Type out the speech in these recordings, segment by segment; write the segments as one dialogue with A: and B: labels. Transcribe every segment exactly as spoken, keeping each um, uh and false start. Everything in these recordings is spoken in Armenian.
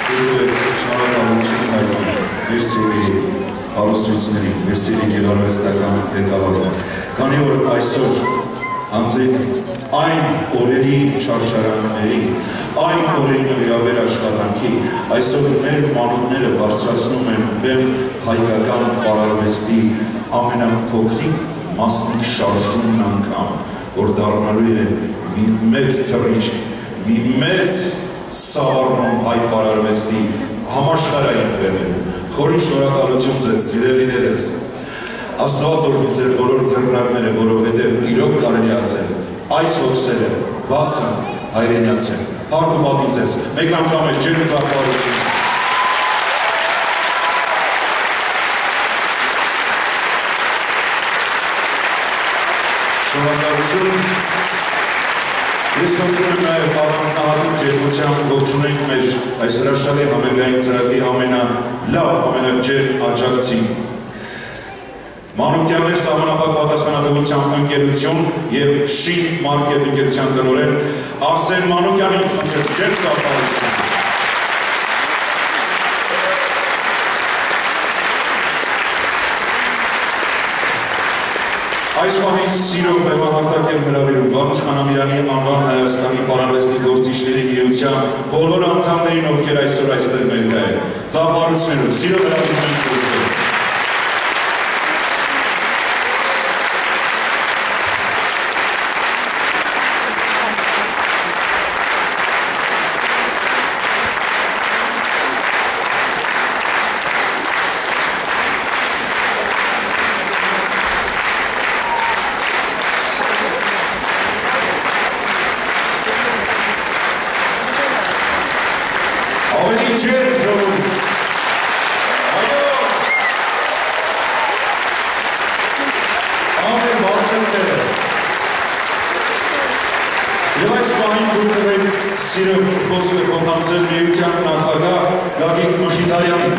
A: շնորհակալություն հայտնում մեր սիրելի հարուստությունների, մեր սիրելի գեղարվեստական ղեկավարին, քանի որ այսօր անձին այն օրերի չարչարանքների, այն օրերի նվիրաբեր աշխատանքի, այսօր մեր մանուկները բարձրացնում են բեմ հայկական պարարվեստի ամենափոքրիկ մասնիկ շարժումն անգամ, որ դառնալու է մի մեծ թռիչք, մի մեծ սավառնում հայ պարարվեստի համաշխարհային բեմերում։ Խորին շնորհակալություն ձեզ, սիրելիներս, Աստված օրհնի ձեր բոլոր ձեռնարկները, որովհետև իրոք կարելի ասել, այս հոգսերը վասն հայրենյաց են։ Փառք ու պատիվ ձեզ, մեկ անգամ էլ ջերմ ծաղկալություն։ Շնորհակալություն։ Ես խնդրում եմ նաև առանձնահատուկ ջերմությամբ ողջունենք մեր այս հրաշալի համերգային ծրագրի ամենալավ, ամենաջերմ աջակցին Մանուկյաններ սահմանափակ պատասխանատվությամբ ընկերություն և Շին մարքեթ ընկերության տնօրեն Արսեն Մանուկյանին խնդրեմ ջերմ ծաղկալություն։ Այս պահին սիրով բեմահարտակ եմ հրավիրում Վանուշ Խանամյանի անվան Հայաստանի պարարվեստի գործիչների միության բոլոր անդամներին, ովքեր այսօր այստեղ ներկա են։ Ծաղկալություններով սիրով հրավիրում ենք ձեզ։ Եվ այս պահին թույլ տվեք սիրով խոսքը փոխանցել միության նախագահ Գագիկ Մխիթարյանին։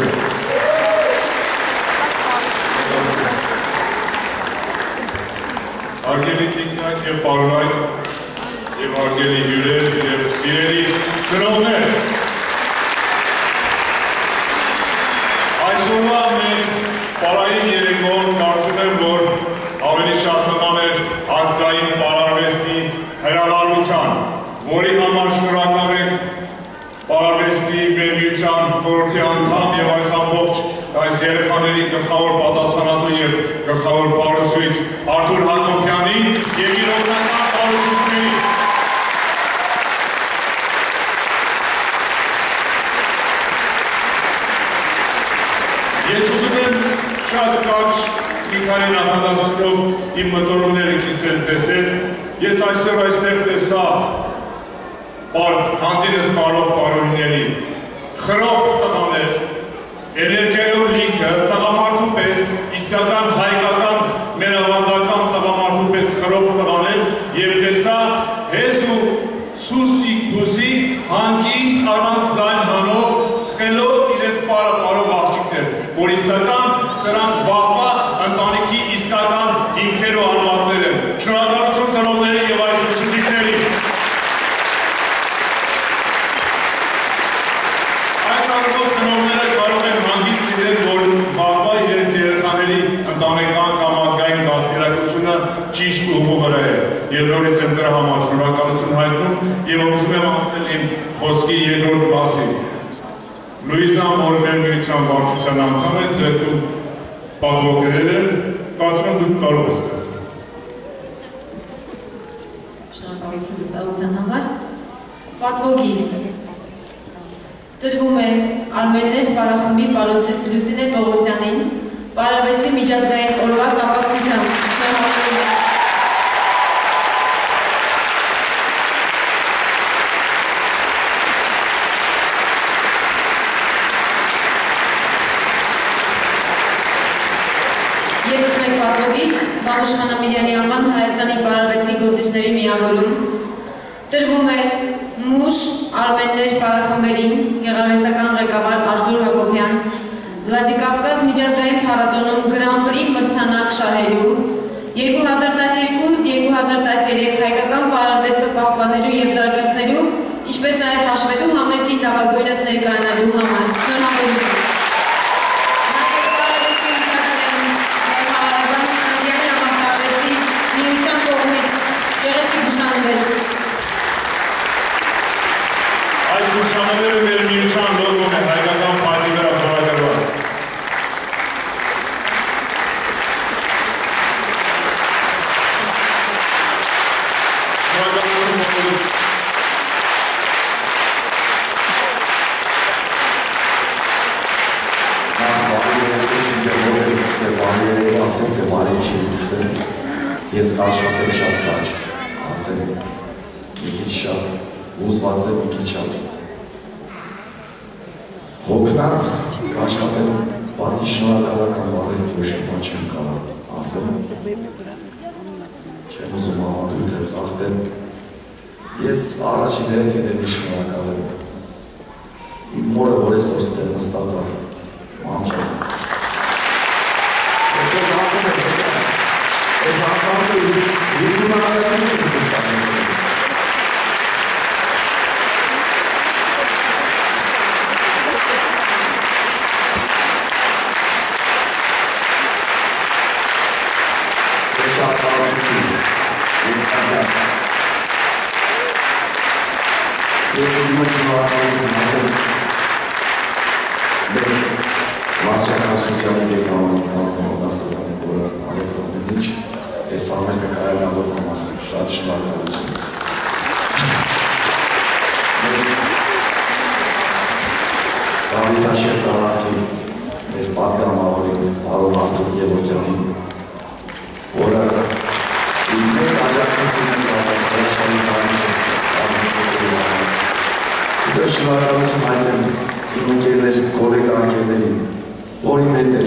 B: Հարգելի տիկնակ և պարոնայք, և հարգելի հյուրեր, և սիրելի ծնողներ, այսօրվա մեր պարային երեկոն կարծում եմ, որ ավելի շատ նման էր ազգային պարարվեստի հրավառության, որի համար շնորհակալ ենք պարարվեստի միության խորհրդի անդամ և այս ամբողջ այս երեխաների գլխավոր պատասխանատու և գլխավոր պարուսույց Արթուր Հակոբյանին և իր օգնական պարուսույցներին։ Ես ուզում եմ շատ կարճ մի քանի նախադասությունով իմ մտորումները կիսել ձեզ հետ։ Ես այսօր այստեղ տեսա հանձինս պարող պարոհիների, խրոխտ տղաներ, էներգիայով լիքը տղամարդու պես, իսկական հայկական մեր ավանդական տղամարդու պես խրոխտ տղաներ և տեսա հեզ ու սուսիկ դուսիկ հանգիստ առանց ձայն հանող խելոք իրենց պարով աղջիկներ, որ իսկական սրանք վաղվա ընտանիքի իսկական հիմքեր ու արմատներ են։ Շնորհակալություն ծնողների և այս ուսուցիչների։ Այս առումով ծնողները կարող են հանգիստ լինել, որ վաղվա իրենց երեխաների ընտանեկան կամ ազգային դաստիարակությունը ճիշտ ուղու վրա է։ Եվ նորից եմ դրա համար շնորհակալություն հայտնում և ուզում եմ անցնել իմ խոսքի երկրորդ մասին։ Լուիզան, որ մեր միության վարչության անդամ է, ձերքում պատվոգրել են, կարծում եմ դուք կարող ես կազմել։
C: Շնորհակալություն վստահության համար։ Պատվոգիր տրվում է Արմեններ պարախմբի պարուսույց Լուսինե Պողոսյանին պարարվեստի միջազգային օրվա կապակցությամբ։ Շնորհակալություն։ ԵՒս մեկ պատվոգիր Վանուշ Խանամյանի անվան Հայաստանի պարարվեստի գործիչների միավորում տրվում է Մուշ Արմեններ պարախմբերին գեղարվեստական ղեկավար Արթուր Հակոբյան Վլադիկավկազ միջազգային փառատոնում Գրանպրի մրցանակ շահելու երկու հազար տասներկու երկու հազար տասներեք հայկական պարարվեստը պահպանելու և զարգացնելու, ինչպես նաև հաշվելու համերգի լավագույնս ներկայանալու համար։ Շնորհավորություն։ Նաև Բարալեսի միջակայքում Հավանական Շնանդյանի համարտավեստի միության կողմից գեղեցիկ նշաններ։
B: Այս նշանները մեր միության լոգոն է հայկական փայտի վրա փորագրված։
D: Ես աշխատեմ շատ կարճ, ասեմ, մի քիչ շատ, ուզված եմ մի քիչ շատ։ Հոգնած աշխատեմ, բացի շնորհակալական բառերից ոչ մի բան չեմ կարող ասեմ։ Չեմ ուզում համադրել թե խախտեմ։ Ես առաջին հերթին եմ շնորհակալ եմ։ Իմ մորը, որ այսօր ստեղ նստած է, մամջան։ Այսօր ասում եմ, Ես անցանքը յութուն անգատին եմ ստանում։ Ես շատ կարողություն եմ։ Ես ուզում եմ շնորհակալություն ասել մեր վարչական շրջանի ղեկավարին դասարանի, որը արեց ամեն ինչ Ես ամերկա կայանավոր համար շատ շնորհակալություն։ Դավիթաշեր տարածքի մեր պատգամավորին պարոն Արթուր Գևորգյանին, որը իր մեծ աջակցություն է տալիս հրաշալի տարիքը կազմակերպելու համար։ Դեռ շնորհակալություն հայտնեմ իմ ընկերներ, գոլեգա ընկերներին, որի հետ է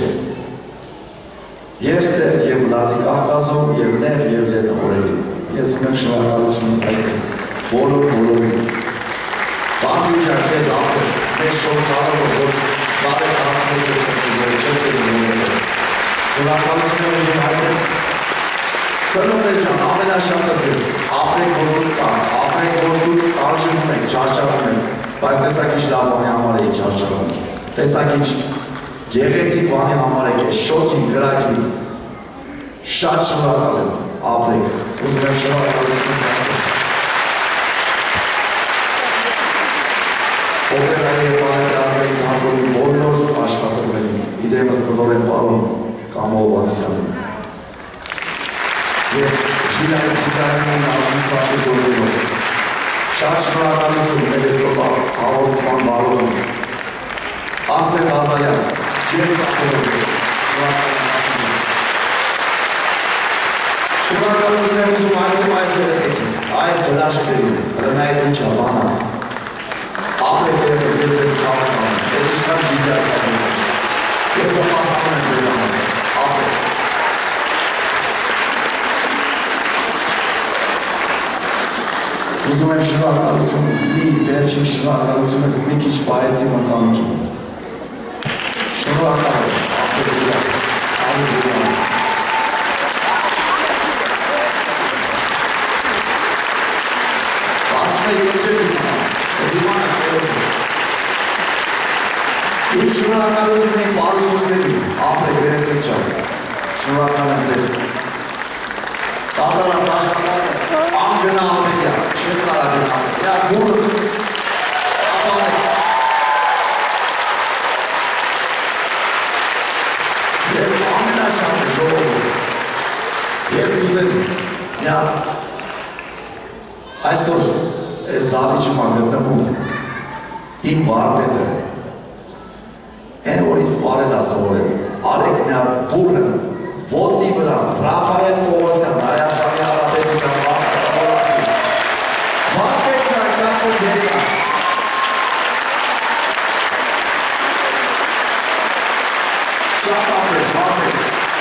D: Եվ ստեղ, և Լազի Կավկազում, և ներ, և լեր օրերին։ Ես ունեմ շնորհակալությունս հայտնել բոլոր բոլորին։ Բանջուջան քեզ ապրես, մեզ շնորհակալով, որ բարեք հարցներ ես խնդիրները չեք դերում։ Շնորհակալություն եմ ուզում հայտնել Ծնոտներ ջան, ամենաշատը ձեզ, ապրեք որ դուք կան, ապրեք որ դուք կարճվում եք, չարչարում եք, բայց տեսակ ինչ լավ բանի համար եք չարչարում։ Տեսակ ինչ Գեղեցիկ բանի համար եք ես, շոքին, գրակին, շատ շնորհակալ եմ, ապրեք, ուզում եմ շնորհակալությունս հայտնել։ Օպերայի և բանետեատրի թատրոնի բոլոր աշխատողներին, իդեմս տնօրեն պարոն Կամո Հովհաննիսյանին և Ժիլայի Տիկարյանին արտիստի դուրներով, շատ շնորհակալություն մեր այսօր հաղորդման բարոյին, Ասեր Ղազարյան, Ջեր Կապորովի, շնորհակալություն եմ ուզում հայտնել այս երեխեքին, այս հրաշքներին, հրմայդ ինչա, բանակ, ապրեք երեխեք, ես ձեզ ցավակամ, ես ինչքան ջիդյակam եմ, ես օպատանում եմ ձեզ համար, ապրեք։ Ուզում եմ շնորհակալություն, մի վերջին շնորհակալությունս մի քիչ պարեցի մտամիքին։ Շնորհակալ եմ, ապրեք, ապրեք։ Ասում եք երջեր դիման, դիման է կերում։ Իմ շնորհակալություն եմ պարուսուսներին, ապրեք երեխեք չան, շնորհակալ եմ ձեզ։ Տատարած աշխատանը, անգնա ամենյա, չեմ կարա գնա, դա գուրը, ապանեք։ Եվ ամենաշատը ժողովը, ես ուզեմ մի հատ, այսօր ես դավիճում անգտնվում, իմ վարպետը, են որ ինձ պարել ասավորել, արեք մի հատ գուրը, ոտի վրա, Ռաֆայել Պողոսյան, Հայաստանի Հանրապետության վարպետի, վարպետյան կապոդերյան, շատ ապրեք, վարպետ,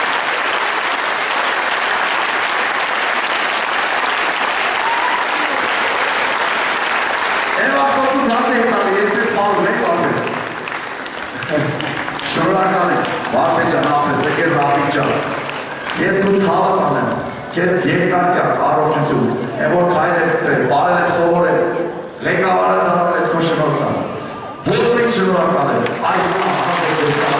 D: Եվ ակոտուն հատ եք տալի, ես տես պարում եք վարպետ, շնորհակալ եմ, վարպետյան ապրես, եկեր Ռաբիկ ջան, ես դու ցավը տանեմ, քեզ երկար կյանք, առողջություն, եմ որ քայլ եմ ծրել, բարել եմ սովորել, ղեկավարը դառնել այդ քո շնորհքն։ շնորհակալ եմ։ Այո, հաղորդակցություն